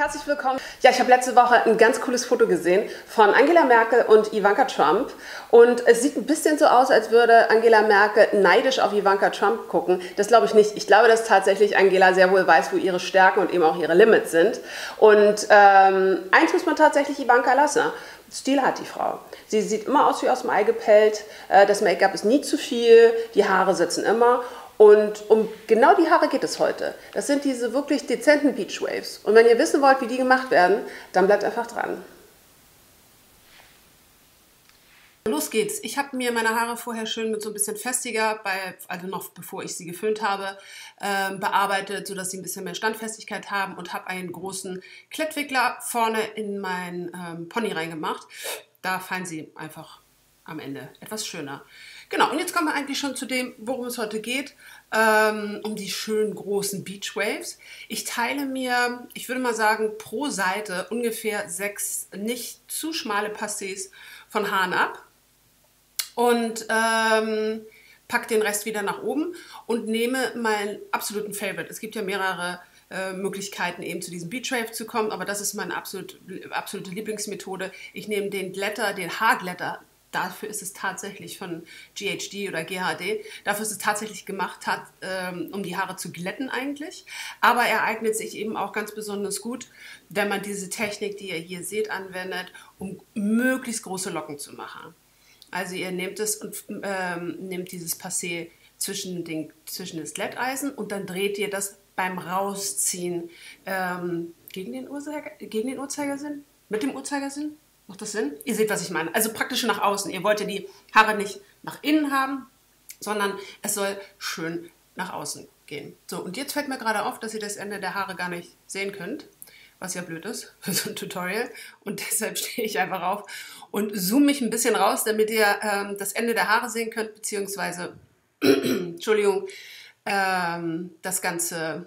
Herzlich willkommen. Ja, ich habe letzte Woche ein ganz cooles Foto gesehen von Angela Merkel und Ivanka Trump. Und es sieht ein bisschen so aus, als würde Angela Merkel neidisch auf Ivanka Trump gucken. Das glaube ich nicht. Ich glaube, dass tatsächlich Angela sehr wohl weiß, wo ihre Stärken und eben auch ihre Limits sind. Und eins muss man tatsächlich Ivanka lassen. Stil hat die Frau. Sie sieht immer aus wie aus dem Ei gepellt. Das Make-up ist nie zu viel. Die Haare sitzen immer. Und um genau die Haare geht es heute. Das sind diese wirklich dezenten Beach Waves. Und wenn ihr wissen wollt, wie die gemacht werden, dann bleibt einfach dran. Los geht's. Ich habe mir meine Haare vorher schön mit so ein bisschen festiger, also noch bevor ich sie geföhnt habe, bearbeitet, sodass sie ein bisschen mehr Standfestigkeit haben und habe einen großen Klettwickler vorne in mein Pony reingemacht. Da fallen sie einfach am Ende etwas schöner. Genau, und jetzt kommen wir eigentlich schon zu dem, worum es heute geht, um die schönen großen Beach Waves. Ich teile mir, ich würde mal sagen, pro Seite ungefähr 6 nicht zu schmale Passés von Haaren ab und pack den Rest wieder nach oben und nehme meinen absoluten Favorite. Es gibt ja mehrere Möglichkeiten eben zu diesem Beach Wave zu kommen, aber das ist meine absolute Lieblingsmethode. Ich nehme den Haarglätter. Dafür ist es tatsächlich von GHD oder GHD, dafür ist es tatsächlich gemacht, um die Haare zu glätten eigentlich. Aber er eignet sich eben auch ganz besonders gut, wenn man diese Technik, die ihr hier seht, anwendet, um möglichst große Locken zu machen. Also ihr nehmt es und nehmt dieses Passé zwischen das Glätteisen und dann dreht ihr das beim Rausziehen gegen den Uhrzeigersinn? Mit dem Uhrzeigersinn? Macht das Sinn? Ihr seht, was ich meine. Also praktisch nach außen. Ihr wollt ja die Haare nicht nach innen haben, sondern es soll schön nach außen gehen. So, und jetzt fällt mir gerade auf, dass ihr das Ende der Haare gar nicht sehen könnt, was ja blöd ist für so ein Tutorial. Und deshalb stehe ich einfach auf und zoome mich ein bisschen raus, damit ihr das Ende der Haare sehen könnt, beziehungsweise, Entschuldigung, das Ganze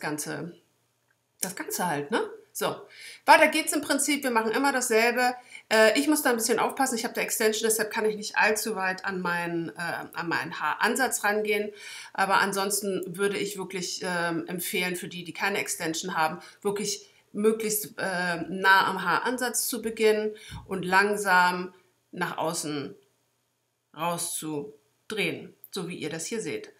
halt, ne? So, weiter geht's im Prinzip. Wir machen immer dasselbe. Ich muss da ein bisschen aufpassen. Ich habe da Extension, deshalb kann ich nicht allzu weit an meinen Haaransatz rangehen. Aber ansonsten würde ich wirklich empfehlen, für die keine Extension haben, wirklich möglichst nah am Haaransatz zu beginnen und langsam nach außen rauszudrehen, so wie ihr das hier seht.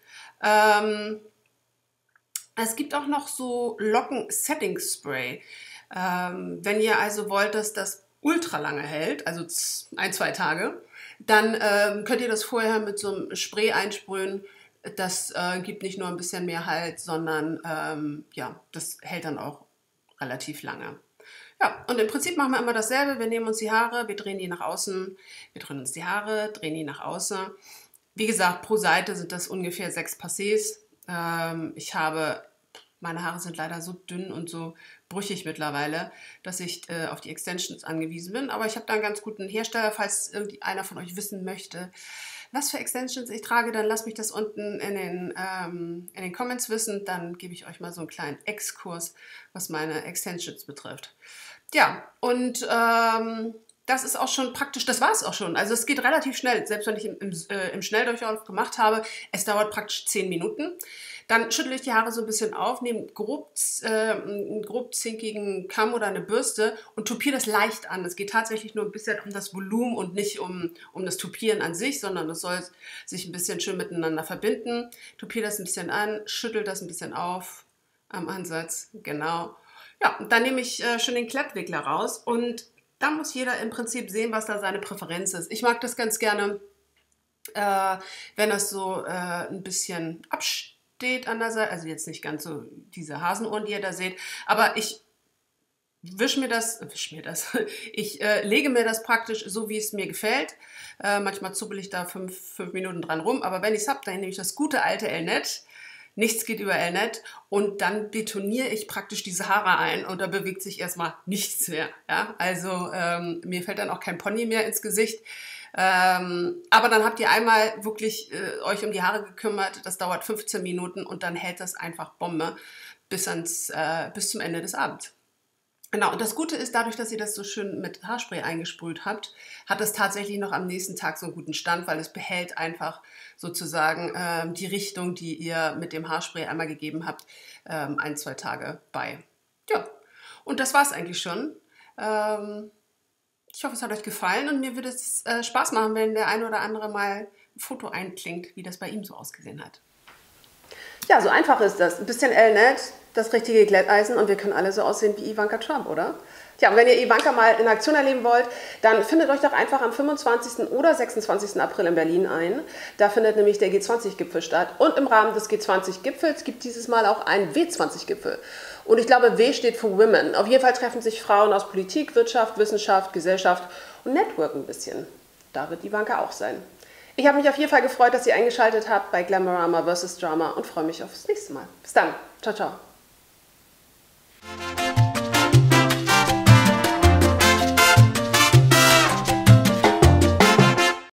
Es gibt auch noch so Locken-Setting-Spray. Wenn ihr also wollt, dass das ultra lange hält, also 1-2 Tage, dann könnt ihr das vorher mit so einem Spray einsprühen. Das gibt nicht nur ein bisschen mehr Halt, sondern ja, das hält dann auch relativ lange. Ja, und im Prinzip machen wir immer dasselbe. Wir nehmen uns die Haare, wir drehen die nach außen, wir drehen uns die Haare, drehen die nach außen. Wie gesagt, pro Seite sind das ungefähr 6 Passés. Meine Haare sind leider so dünn und so brüchig mittlerweile, dass ich auf die Extensions angewiesen bin. Aber ich habe da einen ganz guten Hersteller, falls irgendeiner von euch wissen möchte, was für Extensions ich trage, dann lasst mich das unten in den Comments wissen. Dann gebe ich euch mal so einen kleinen Exkurs, was meine Extensions betrifft. Ja, und das ist auch schon praktisch, das war es auch schon. Also es geht relativ schnell, selbst wenn ich im Schnelldurchlauf gemacht habe. Es dauert praktisch 10 Minuten. Dann schüttle ich die Haare so ein bisschen auf, nehme einen grob zinkigen Kamm oder eine Bürste und tupiere das leicht an. Es geht tatsächlich nur ein bisschen um das Volumen und nicht um das Tupieren an sich, sondern es soll sich ein bisschen schön miteinander verbinden. Tupiere das ein bisschen an, schüttel das ein bisschen auf am Ansatz, genau. Ja, und dann nehme ich schon den Klettwickler raus und da muss jeder im Prinzip sehen, was da seine Präferenz ist. Ich mag das ganz gerne, wenn das so ein bisschen absteht an der Seite, also jetzt nicht ganz so diese Hasenohren, die ihr da seht, aber ich ich lege mir das praktisch so, wie es mir gefällt. Manchmal zuppel ich da 5 Minuten dran rum, aber wenn ich es habe, dann nehme ich das gute alte Elnet. Nichts geht über Elnet und dann betoniere ich praktisch diese Haare ein und da bewegt sich erstmal nichts mehr. Ja? Also mir fällt dann auch kein Pony mehr ins Gesicht. Aber dann habt ihr einmal wirklich euch um die Haare gekümmert. Das dauert 15 Minuten und dann hält das einfach Bombe bis zum Ende des Abends. Genau, und das Gute ist, dadurch, dass ihr das so schön mit Haarspray eingesprüht habt, hat es tatsächlich noch am nächsten Tag so einen guten Stand, weil es behält einfach sozusagen die Richtung, die ihr mit dem Haarspray einmal gegeben habt, 1-2 Tage bei. Ja, Und das war es eigentlich schon. Ich hoffe, es hat euch gefallen und mir würde es Spaß machen, wenn der eine oder andere mal ein Foto einklingt, wie das bei ihm so ausgesehen hat. Ja, so einfach ist das. Ein bisschen Elnet, das richtige Glätteisen und wir können alle so aussehen wie Ivanka Trump, oder? Tja, und wenn ihr Ivanka mal in Aktion erleben wollt, dann findet euch doch einfach am 25. oder 26. April in Berlin ein. Da findet nämlich der G20-Gipfel statt. Und im Rahmen des G20-Gipfels gibt dieses Mal auch einen W20-Gipfel. Und ich glaube, W steht für Women. Auf jeden Fall treffen sich Frauen aus Politik, Wirtschaft, Wissenschaft, Gesellschaft und Network ein bisschen. Da wird Ivanka auch sein. Ich habe mich auf jeden Fall gefreut, dass ihr eingeschaltet habt bei Glamorama vs. Drama und freue mich aufs nächste Mal. Bis dann. Ciao, ciao.